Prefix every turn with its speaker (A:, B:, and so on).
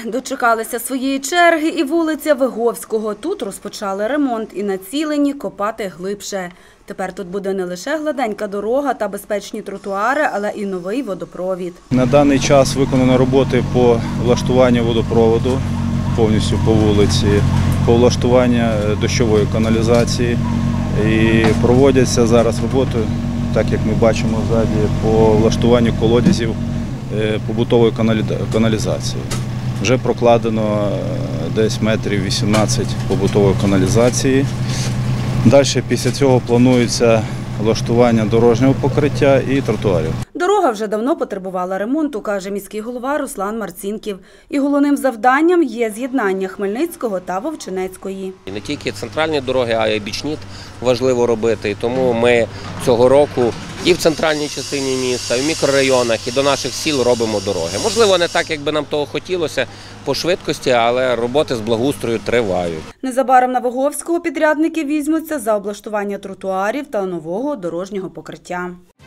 A: Дочекалися своєї черги і вулиця Виговського. Тут розпочали ремонт і націлені копати глибше. Тепер тут буде не лише гладенька дорога та безпечні тротуари, але і новий водопровід.
B: На даний час виконано роботи по влаштуванню водопроводу повністю по вулиці, по влаштуванню дощової каналізації. І проводяться зараз роботи, так як ми бачимо ззаді, по влаштуванню колодязів побутової каналізації. Вже прокладено десь метрів 18 побутової каналізації. Далі після цього планується влаштування дорожнього покриття і тротуарів.
A: Дорога вже давно потребувала ремонту, каже міський голова Руслан Марцінків. І головним завданням є з'єднання Хмельницького та Вовчинецької.
C: І не тільки центральні дороги, а й бічні важливо робити. І тому ми цього року і в центральній частині міста, і в мікрорайонах, і до наших сіл робимо дороги. Можливо, не так, як би нам того хотілося по швидкості, але роботи з благоустрою тривають.
A: Незабаром на Виговського підрядники візьмуться за облаштування тротуарів та нового дорожнього покриття.